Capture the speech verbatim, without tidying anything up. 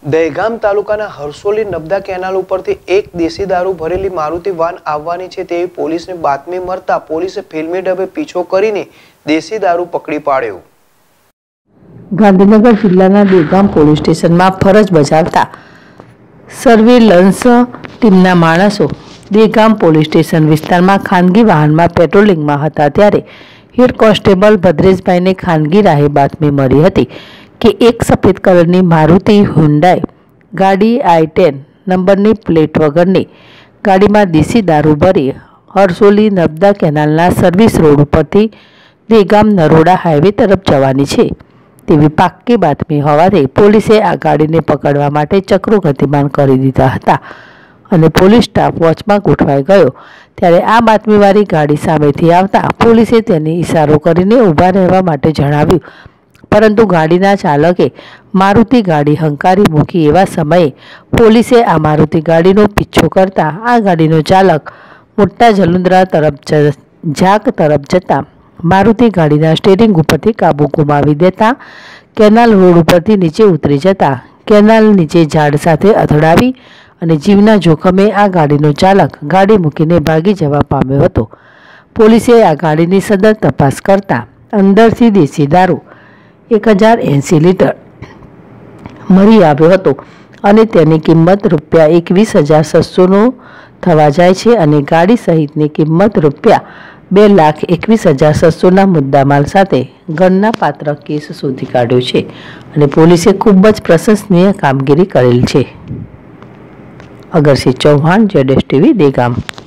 દહેગામ તાલુકાના હરસોલી નબદા કેનાલ ઉપરથી એક દેશી દારૂ ભરેલી મારુતિ વાન આવવાની છે તેવી પોલીસને બાતમી મળતા પોલીસે ફિલ્મી ઢબે પીછો કરીને દેશી દારૂ પકડી પાડ્યો। ગાંધીનગર જિલ્લાના દહેગામ પોલીસ સ્ટેશનમાં ફરજ બજાવતા સર્વેલન્સ ટીમના માણસો દહેગામ પોલીસ સ્ટેશન વિસ્તારમાં ખાનગી વાહનમાં પેટ્રોલિંગમાં હતા ત્યારે હેડ કોન્સ્ટેબલ ભદ્રેશભાઈને ખાનગી રાહે બાતમી મળી હતી કે એક સફેદ કલરની મારુતિ હુન્ડાઈ ગાડી આઈ ટેન નંબરની પ્લેટ વગરની ગાડીમાં દેશી દારૂ ભરી હરસોલી નબદા કેનાલના સર્વિસ રોડ ઉપરથી દહેગામ નરોડા હાઈવે તરફ જવાની છે તેવી પાક્કી બાતમી હોવાથી પોલીસે આ ગાડીને પકડવા માટે ચક્રો ગતિમાન કરી દીધા હતા અને પોલીસ સ્ટાફ વોચમાં ગોઠવાઈ ગયો ત્યારે આ બાતમીવાળી ગાડી સામેથી આવતા પોલીસે તેને ઇશારો કરીને ઊભા રહેવા માટે જણાવ્યું, પરંતુ ગાડીના ચાલકે મારુતિ ગાડી હંકારી મૂકી એવા સમયે પોલીસે આ મારુતિ ગાડીનો પીછો કરતા આ ગાડીનો ચાલક મોટા જલુંદ્રા તરફ ઝાક તરફ જતા મારુતિ ગાડીના સ્ટીરિંગ ઉપરથી કાબુ ગુમાવી દેતા કેનાલ રોડ ઉપરથી નીચે ઉતરી જતા કેનાલ નીચે ઝાડ સાથે અથડાવી અને જીવના જોખમે આ ગાડીનો ચાલક ગાડી મૂકીને ભાગી જવા પામ્યો હતો। પોલીસે આ ગાડીની સદર તપાસ કરતા અંદરથી દેશી દારૂ એક હજાર એંસી લીટર મળી આવ્યો હતો અને તેની કિંમત રૂપિયા એકવીસ હજાર છસોનો થવા જાય છે અને ગાડી સહિતની કિંમત રૂપિયા બે લાખ એકવીસ હજાર છસોના મુદ્દામાલ સાથે ગણના પાત્ર કેસ શોધી કાઢ્યો છે અને પોલીસે ખૂબ જ પ્રશંસનીય કામગીરી કરેલ છે। અગરસિંહ ચૌહાણ, જેડેશ ટીવી, દહેગામ।